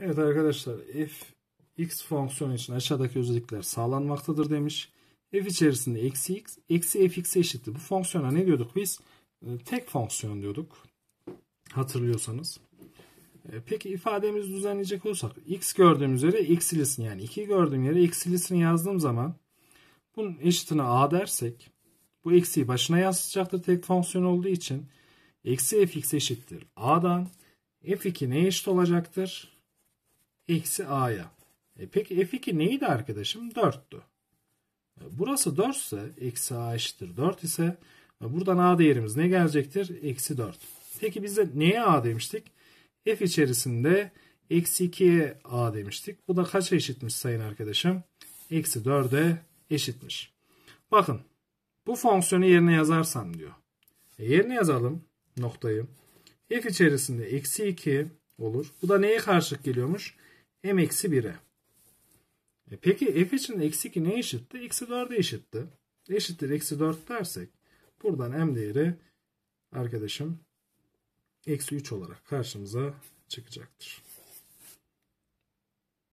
Evet arkadaşlar, f(x) fonksiyonu için aşağıdaki özellikler sağlanmaktadır demiş. F içerisinde eksi x, eksi fx'e eşittir. Bu fonksiyona ne diyorduk biz? Tek fonksiyon diyorduk. Hatırlıyorsanız. Peki ifademizi düzenleyecek olursak, x gördüğümüz yere eksilisini, yani 2 gördüğüm yere eksilisini yazdığım zaman bunun eşitine a dersek, bu eksiyi başına yansıtacaktır tek fonksiyon olduğu için. Eksi fx eşittir a'dan. F2 neye eşit olacaktır? Eksi a'ya. Peki f2 neydi arkadaşım? 4'tü. Burası 4 ise eksi a eşittir 4 ise buradan a değerimiz ne gelecektir? Eksi 4. Peki biz de neye a demiştik? F içerisinde eksi 2'ye a demiştik. Bu da kaça eşitmiş sayın arkadaşım? Eksi 4'e eşitmiş. Bakın bu fonksiyonu yerine yazarsam diyor. Yerine yazalım noktayı. F içerisinde eksi 2 olur. Bu da neye karşılık geliyormuş? M eksi 1'e. Peki f için eksi 2 neye eşitti? Eksi 4'e eşitti. Eşittir eksi 4 dersek buradan m değeri arkadaşım eksi 3 olarak karşımıza çıkacaktır.